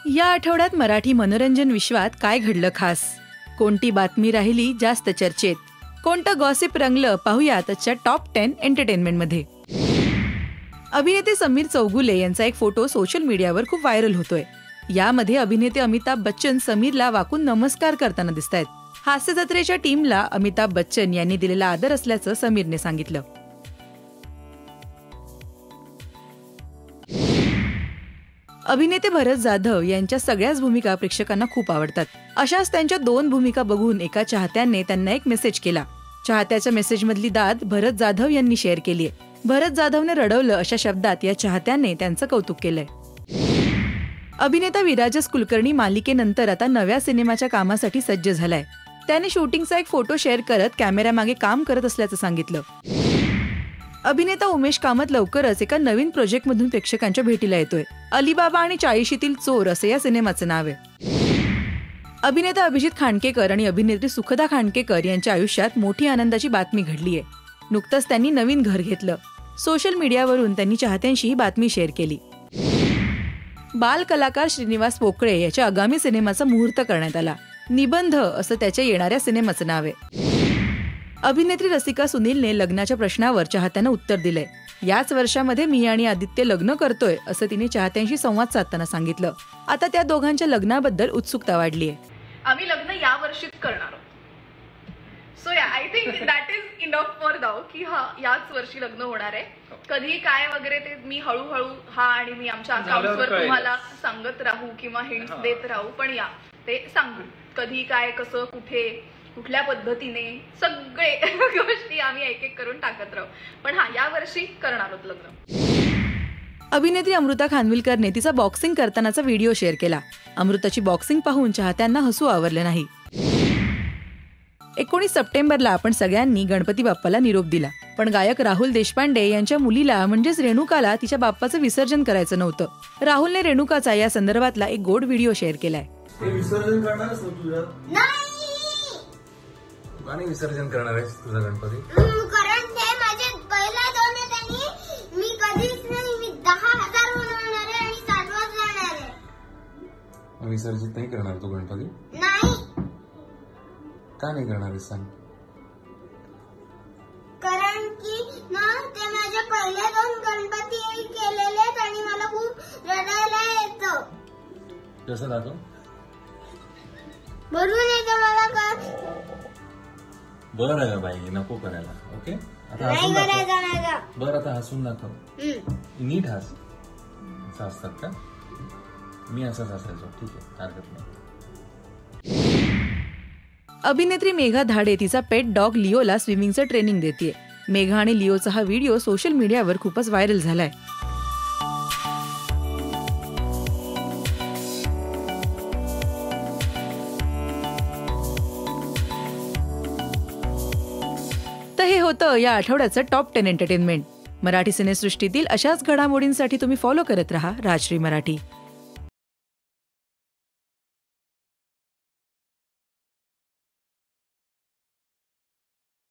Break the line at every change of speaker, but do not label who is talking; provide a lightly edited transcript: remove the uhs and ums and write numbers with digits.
या आठवड्यात मराठी मनोरंजन विश्वात काय घडलं खास? कोणती बातमी राहिली जास्त चर्चेत? कोणतं गॉसिप रंगलं पाहूयात आजच्या टॉप 10 एंटरटेनमेंटमध्ये. अभिनेते समीर चौगुले यांचा एक फोटो सोशल मीडियावर खूप व्हायरल होतोय. यामध्ये अभिनेते अमिताभ बच्चन समीरला वाकून नमस्कार करताना दिसतायत. हास्य जत्रेच्या टीमला अमिताभ बच्चन यांनी दिलेला आदर असल्याचं समीरने सांगितलं. अभिनेते भरत जाधव यांच्या सगळ्याच भूमिका प्रेक्षकांना खूप आवडतात. अशाच त्यांच्या 2 भूमिका बघून एका चाहत्याने त्यांना एक मेसेज केला. चाहत्याच्या मेसेजमधली दाद भरत जाधव यांनी शेअर केलीय. भरत जाधवने रडवलं अशा शब्दात या चाहत्याने त्यांचं कौतुक केलंय. अभिनेता विराजस कुलकर्णी मालिकेनंतर आता नव्या सिनेमाच्या कामासाठी सज्ज झालाय. त्याने शूटिंगचा एक फोटो शेअर करत कॅमेऱ्यामागे काम करत असल्याचं सांगितलं. अभिनेता उमेश कामत लवकरच एका नवीन प्रोजेक्टमधून प्रेक्षकांच्या भेटीला येतोय. अलीबाबा आणि 40शीतील चोर असं या सिनेमाचं नाव आहे. अभिनेता अभिजित खांडकेकर आणि अभिनेत्री सुखदा खांडकेकर यांच्या आयुष्यात मोठी आनंदाची बातमी घडलीय. नुकतंच त्यांनी नवीन घर घेतलं. सोशल मीडियावरून त्यांनी चाहत्यांशी ही बातमी शेअर केली. बाल कलाकार श्रीनिवास पोकळे याच्या आगामी सिनेमाचा मुहूर्त करण्यात आला. निबंध असं त्याच्या येणाऱ्या सिनेमाचं नाव आहे. अभिनेत्री रसिका सुनीलने लग्नाच्या प्रश्नावर चाहत्यांना उत्तर दिलंय. याच वर्षामध्ये मी आणि आदित्य लग्न करतोय असं तिने चाहत्यांशी संवाद साधताना सांगितलं. आता त्या दोघांच्या लग्नाबद्दल उत्सुकता वाढलीय.
आम्ही लग्न या वर्षीच करणार आहोत. So I think that is enough for now की हा याच वर्षी लग्न होणार आहे. कधी काय वगैरे ते मी हळूहळू आणि मी आमच्या अकाउंटवर तुम्हाला सांगत राहू किंवा हिंट्स देत राहू. पण या ते सांगू कधी काय कसं कुठे कुठल्या पद्धतीने सगळे गोष्टी आम्ही एक एक करून टाकत राहू. पण या वर्षी करणार आहोत लग्न.
अभिनेत्री अमृता खानविलकरने तिचा बॉक्सिंग करतानाचा व्हिडिओ शेअर केला. अमृताची बॉक्सिंग पाहून चाहत्यांना हसू आवरलं नाही. 19 सप्टेंबरला आपण सगळ्यांनी गणपती बाप्पाला निरोप दिला. पण गायक राहुल देशपांडे यांच्या मुलीला म्हणजेच रेणुकाला तिच्या बाप्पाचं विसर्जन करायचं नव्हतं. राहुलने रेणुकाचा या संदर्भातला एक गोड व्हिडिओ शेअर केलाय.
विसर्जन करणार आहेस तुझा गणपती?
कारण ते माझे पहिला दोन त्यांनी मी कधीच नाही. मी 10,000 बनवणार आहे आणि 7वाच जाणार आहे.
विसर्जित नाही करणार तू गणपती?
नाही.
का नाही करणार आहेस सांग?
कारण की ना ते माझे पहिले 2 गणपती केलेले आणि मला खूप रडायला येतं.
कसं दाखव?
भरून येतं मला. का
बरं बाई नको करायला. ओके आता
नाही करायचं नाही का?
बरं आता हसून दाखव. नीट हस. असं असतात का? मी असंच हसायचो. ठीक आहे हरकत नाही.
अभिनेत्री मेघा धाडे तिचा पेट डॉग लिओला स्विमिंगचं ट्रेनिंग देतेय. मेघा आणि लिओचा हा व्हिडिओ सोशल मीडियावर खूपच व्हायरल झालाय. तर हे होतं या आठवड्याचं टॉप 10 एंटरटेनमेंट. मराठी सिनेसृष्टीतील अशाच घडामोडींसाठी तुम्ही फॉलो करत राहा राजश्री मराठी.